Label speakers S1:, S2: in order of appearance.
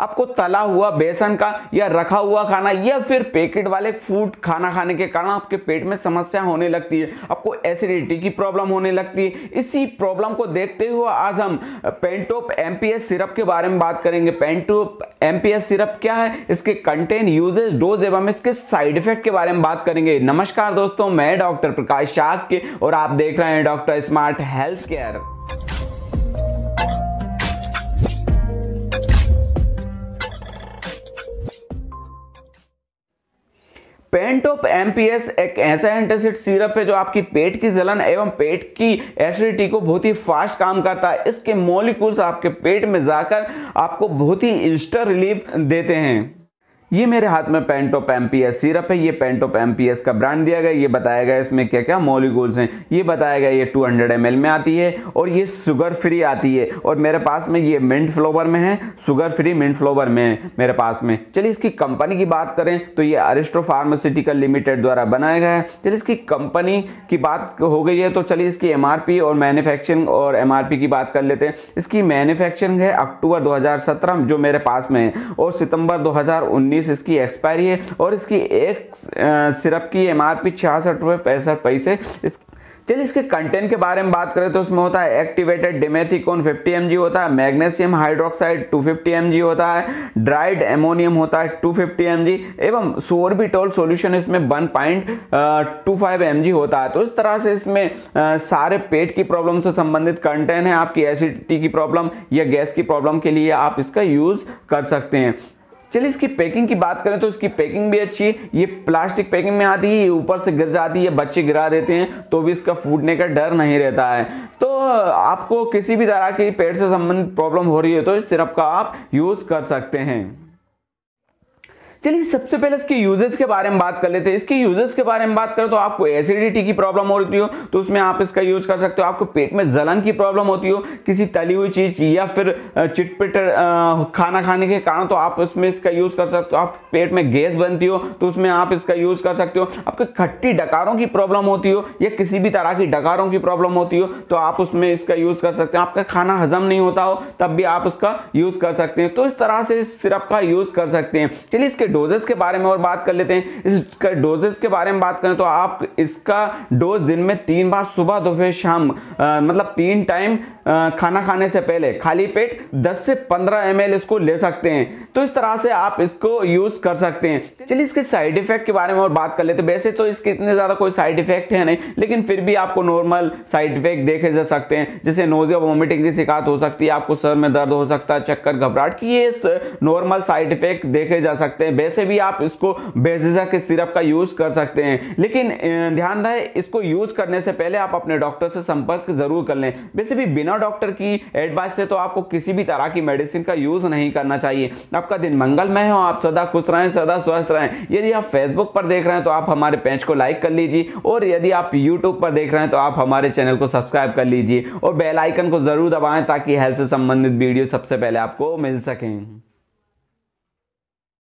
S1: आपको तला हुआ बेसन का या रखा हुआ खाना या फिर पैकेट वाले फूड खाना खाने के कारण आपके पेट में समस्या होने लगती है, आपको एसिडिटी की प्रॉब्लम होने लगती है। इसी प्रॉब्लम को देखते हुए आज हम पेंटोप एमपीएस सिरप के बारे में बात करेंगे। पेंटोप एमपीएस सिरप क्या है, इसके कंटेंट, यूजेस, डोज एवं इसके साइड इफेक्ट के बारे में बात करेंगे। नमस्कार दोस्तों, मैं डॉक्टर प्रकाश शाक्य और आप देख रहे हैं doctor smart health care. Pantop MPS एक ऐसा एंटासिड सिरप है जो आपकी पेट की जलन एवं पेट की एसिडिटी को बहुत ही फास्ट काम करता है। इसके मॉलिक्यूल्स आपके पेट में जाकर आपको बहुत ही इंस्टेंट रिलीफ देते हैं। ये मेरे हाथ में पेंटोप एमपीएस सिरप है। ये पेंटोप एमपीएस का ब्रांड दिया गया, ये बताया गया इसमें क्या क्या मॉलिक्यूल्स हैं, ये बताया गया। ये 200 ml में आती है और ये शुगर फ्री आती है और मेरे पास में ये मिंट फ्लेवर में है, शुगर फ्री मिंट फ्लेवर में है मेरे पास में। चलिए इसकी कंपनी की बात करें तो ये अरिस्टो फार्मास्यूटिकल लिमिटेड द्वारा बनाया गया है। चलिए इसकी कंपनी की बात हो गई है तो चलिए इसकी एमआरपी और मैन्युफैक्चरिंग और एमआरपी की बात कर लेते हैं। इसकी मैन्युफैक्चरिंग है अक्टूबर 2017 जो मेरे पास में है और सितंबर 2019 इसकी एक्सपायरी है और इसकी एक सिरप की एमआरपी 66 रुपये 65 पैसे। चलिए इसके कंटेंट के बारे में बात करें तो उसमें होता है एक्टिवेटेड डिमेथिकोन 50 mg होता है, मैग्नीशियम हाइड्रोक्साइड 250 mg होता है, ड्राइड एमोनियम होता है 250 mg एवं सोर्बिटोल सॉल्यूशन इसमें 1.25 mg होता है। तो इस तरह से इसमें सारे पेट की प्रॉब्लम से संबंधित कंटेंट है। आपकी एसिडिटी की प्रॉब्लम या गैस की प्रॉब्लम के लिए आप इसका यूज कर सकते हैं। चलिए इसकी पैकिंग की बात करें तो इसकी पैकिंग भी अच्छी है। ये प्लास्टिक पैकिंग में आती है, ऊपर से गिर जाती है, बच्चे गिरा देते हैं तो भी इसका फूटने का डर नहीं रहता है। तो आपको किसी भी तरह की पेट से संबंधित प्रॉब्लम हो रही है तो इस सिरप का आप यूज कर सकते हैं। चलिए सबसे पहले इसके यूजेस के बारे में बात कर लेते हैं। इसके यूजेस के बारे में बात करें तो आपको एसिडिटी की प्रॉब्लम हो रही हो तो उसमें आप इसका यूज कर सकते हो। आपको पेट में जलन की प्रॉब्लम होती हो किसी तली हुई चीज की या फिर चिटपिट खाना खाने के कारण तो आप उसमें इसका यूज कर सकते हो। आप पेट में गैस बनती हो तो उसमें आप इसका यूज कर सकते हो। आपको खट्टी डकारों की प्रॉब्लम होती हो या किसी भी तरह की डकारों की प्रॉब्लम होती हो तो आप उसमें इसका यूज कर सकते हैं। आपका खाना हजम नहीं होता हो तब भी आप उसका यूज कर सकते हैं। तो इस तरह से इस सिरप का यूज कर सकते हैं। चलिए इसके डोजेस के बारे में और बात कर लेते हैं। इसका डोजेस के बारे में बात करें तो आप इसका डोज दिन में 3 बार सुबह दोपहर शाम मतलब 3 टाइम खाना खाने से पहले खाली पेट 10 से 15 ml इसको ले सकते हैं। तो इस तरह से आप इसको यूज कर सकते हैं। चलिए इसके साइड इफेक्ट के बारे में और बात कर लेते हैं। वैसे तो इसके इतने ज्यादा कोई साइड इफेक्ट है नहीं लेकिन फिर भी आपको नॉर्मल साइड इफेक्ट देखे जा सकते हैं जैसे नोजिया वोमिटिंग की शिकायत हो सकती है, आपको सर में दर्द हो सकता है, चक्कर घबराहट की, ये नॉर्मल साइड इफेक्ट देखे जा सकते हैं। वैसे भी आप इसको बेझिझक के सिरप का यूज कर सकते हैं लेकिन ध्यान रहे इसको यूज करने से पहले आप अपने डॉक्टर से संपर्क जरूर कर लें। वैसे भी बिना डॉक्टर की एडवाइस से तो आपको किसी भी तरह की मेडिसिन का यूज नहीं करना चाहिए। आपका दिन मंगलमय हो, आप सदा खुश रहें, सदा स्वस्थ रहें। यदि आप फेसबुक पर देख रहे हैं तो आप हमारे पेज को लाइक कर लीजिए और यदि आप यूट्यूब पर देख रहे हैं तो आप हमारे चैनल को सब्सक्राइब कर लीजिए और बेल आइकन को जरूर दबाएं ताकि हेल्थ से संबंधित वीडियो सबसे पहले आपको मिल सकें।